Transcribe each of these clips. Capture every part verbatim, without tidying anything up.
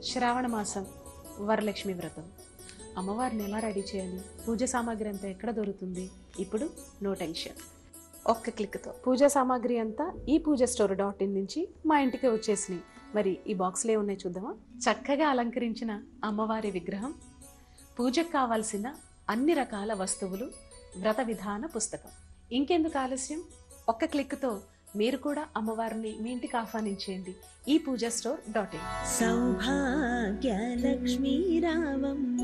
శ్రావణ మాసం వరలక్ష్మి వ్రతం. అమ్మవారిని ఎలా రెడీ చేయాలి, పూజ సామాగ్రి అంతా ఎక్కడ దొరుకుతుంది? ఇప్పుడు నో టెన్షన్, ఒక్క క్లిక్తో పూజా సామాగ్రి అంతా ఈ పూజ స్టోర్ డాట్ ఇన్ నుంచి మా ఇంటికి వచ్చేసినాయి. మరి ఈ బాక్స్లో ఉన్నాయి చూద్దామా? చక్కగా అలంకరించిన అమ్మవారి విగ్రహం, పూజకు కావాల్సిన అన్ని రకాల వస్తువులు, వ్రత విధాన పుస్తకం. ఇంకెందుకు ఆలస్యం, ఒక్క క్లిక్తో మీరు కూడా అమ్మవారిని మీ ఇంటికి ఆహ్వానించేయండి ఈ Pooja store dot in. Saubhagya Lakshmi Ramamma.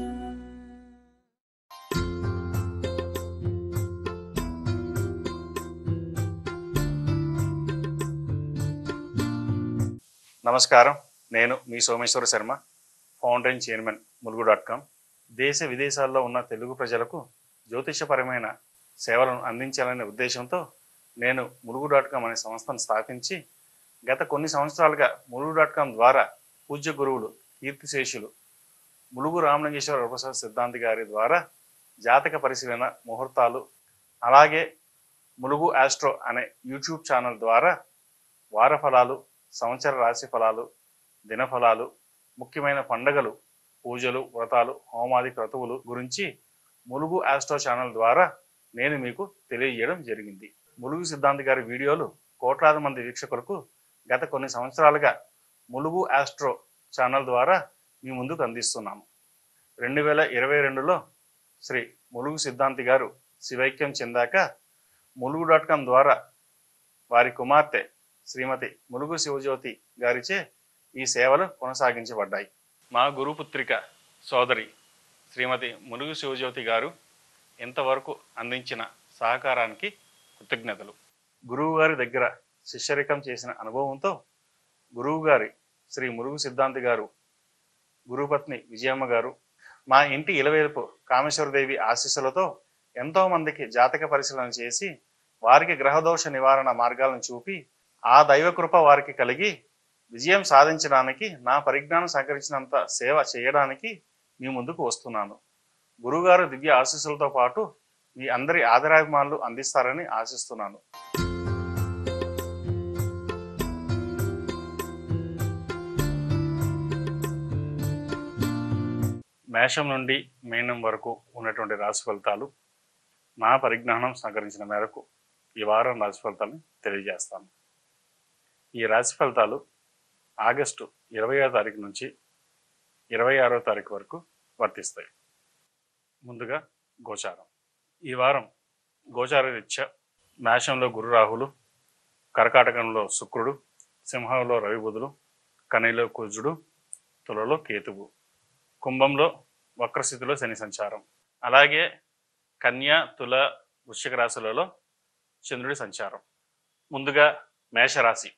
నమస్కారం, నేను మీ Someswara Sharma, founder and chairman Mulugu dot com. దేశ విదేశాల్లో ఉన్న తెలుగు ప్రజలకు జ్యోతిషపరమైన సేవలను అందించాలనే ఉద్దేశంతో నేను ములుగు డాట్ కామ్ అనే సంస్థను స్థాపించి గత కొన్ని సంవత్సరాలుగా ములుగు డాట్ కామ్ ద్వారా పూజ్య గురువులు కీర్తిశేషులు ములుగు రామలింగేశ్వర వరప్రసాద్ సిద్ధాంతి గారి ద్వారా జాతక పరిశీలన, ముహూర్తాలు, అలాగే ములుగు ఆస్ట్రో అనే యూట్యూబ్ ఛానల్ ద్వారా వార ఫలాలు, సంవత్సర రాశి ఫలాలు, దినఫలాలు, ముఖ్యమైన పండగలు, పూజలు, వ్రతాలు, హోమాది క్రతువులు గురించి ములుగు ఆస్ట్రో ఛానల్ ద్వారా నేను మీకు తెలియజేయడం జరిగింది. ములుగు సిద్ధాంతి గారి వీడియోలు కోట్లాది మంది వీక్షకులకు గత కొన్ని సంవత్సరాలుగా ములుగు ఆస్ట్రో ఛానల్ ద్వారా మీ ముందుకు అందిస్తున్నాము. రెండు వేల ఇరవై రెండులో శ్రీ ములుగు సిద్ధాంతి గారు శివైక్యం చెందాక ములుగు డాట్ కామ్ ద్వారా వారి కుమార్తె శ్రీమతి ములుగు శివజ్యోతి గారిచే ఈ సేవలు కొనసాగించబడ్డాయి. మా గురుపుత్రిక సోదరి శ్రీమతి ములుగు శివజ్యోతి గారు ఇంతవరకు అందించిన సహకారానికి కృతజ్ఞతలు. గురువు గారి దగ్గర శిష్యరికం చేసిన అనుభవంతో గురువు గారి శ్రీ ములుగు సిద్ధాంతి గారు, గురుపత్ని విజయమ్మ గారు, మా ఇంటి ఇలవేల్పు కామేశ్వరదేవి ఆశీస్సులతో ఎంతో మందికి జాతక పరిశీలన చేసి వారికి గ్రహదోష నివారణ మార్గాలను చూపి ఆ దైవకృప వారికి కలిగి విజయం సాధించడానికి నా పరిజ్ఞానం సహకరించినంత సేవ చేయడానికి మీ ముందుకు వస్తున్నాను. గురువుగారు దివ్య ఆశీస్సులతో పాటు మీ అందరి ఆదరాభిమానులు అందిస్తారని ఆశిస్తున్నాను. మేషం నుండి మీనం వరకు ఉన్నటువంటి రాశి ఫలితాలు నా పరిజ్ఞానం సహకరించిన మేరకు ఈ వారం రాశి ఫలితాలను తెలియజేస్తాను. ఈ రాశి ఫలితాలు ఆగస్టు ఇరవై ఆరో తారీఖు నుంచి ఇరవై ఆరో తారీఖు వరకు వర్తిస్తాయి. ముందుగా గోచారం. ఈ వారం గోచార రీత్యా మేషంలో గురు రాహులు, కర్కాటకంలో శుక్రుడు, సింహంలో రవి బుధులు, కన్యలో కుజుడు, తులలో కేతువు, కుంభంలో వక్రస్థితిలో శని సంచారం, అలాగే కన్య, తుల, వృశ్చిక రాశులలో చంద్రుడి సంచారం. ముందుగా మేషరాశి.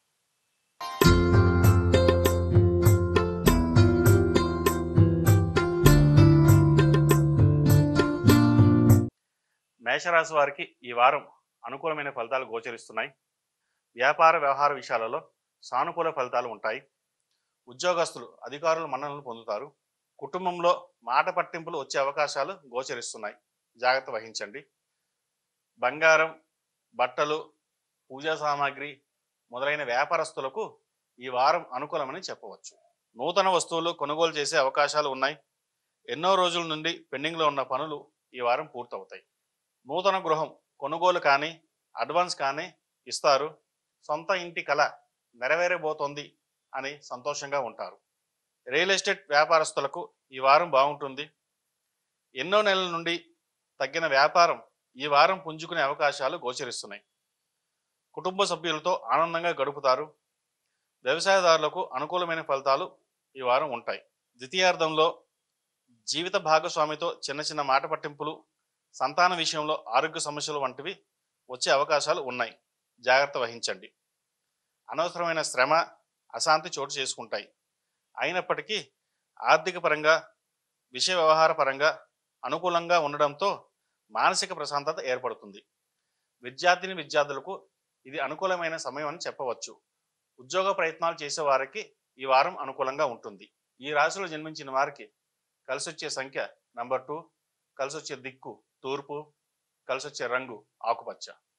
మేషరాశి వారికి ఈ వారం అనుకూలమైన ఫలితాలు గోచరిస్తున్నాయి. వ్యాపార వ్యవహార విషయాలలో సానుకూల ఫలితాలు ఉంటాయి. ఉద్యోగస్తులు అధికారుల మన్ననలు పొందుతారు. కుటుంబంలో మాట పట్టింపులు వచ్చే అవకాశాలు గోచరిస్తున్నాయి, జాగ్రత్త వహించండి. బంగారం, బట్టలు, పూజా సామాగ్రి మొదలైన వ్యాపారస్తులకు ఈ వారం అనుకూలమని చెప్పవచ్చు. నూతన వస్తువులు కొనుగోలు చేసే అవకాశాలు ఉన్నాయి. ఎన్నో రోజుల నుండి పెండింగ్లో ఉన్న పనులు ఈ వారం పూర్తవుతాయి. నూతన గృహం కొనుగోలు కానీ అడ్వాన్స్ కానీ ఇస్తారు. సొంత ఇంటి కళ నెరవేరబోతోంది అని సంతోషంగా ఉంటారు. రియల్ ఎస్టేట్ వ్యాపారస్తులకు ఈ వారం బాగుంటుంది. ఎన్నో నెలల నుండి తగ్గిన వ్యాపారం ఈ వారం పుంజుకునే అవకాశాలు గోచరిస్తున్నాయి. కుటుంబ సభ్యులతో ఆనందంగా గడుపుతారు. వ్యవసాయదారులకు అనుకూలమైన ఫలితాలు ఈ వారం ఉంటాయి. ద్వితీయార్థంలో జీవిత భాగస్వామితో చిన్న చిన్న మాట పట్టింపులు, సంతాన విషయంలో ఆరోగ్య సమస్యలు వంటివి వచ్చే అవకాశాలు ఉన్నాయి, జాగ్రత్త వహించండి. అనవసరమైన శ్రమ, అశాంతి చోటు చేసుకుంటాయి. అయినప్పటికీ ఆర్థిక పరంగా, విషయ వ్యవహార పరంగా అనుకూలంగా ఉండడంతో మానసిక ప్రశాంతత ఏర్పడుతుంది. విద్యార్థిని విద్యార్థులకు ఇది అనుకూలమైన సమయం అని చెప్పవచ్చు. ఉద్యోగ ప్రయత్నాలు చేసే వారికి ఈ వారం అనుకూలంగా ఉంటుంది. ఈ రాశిలో జన్మించిన వారికి కలిసొచ్చే సంఖ్య నంబర్ టూ, కలిసొచ్చే దిక్కు తూర్పు, కలిసొచ్చే రంగు ఆకుపచ్చ.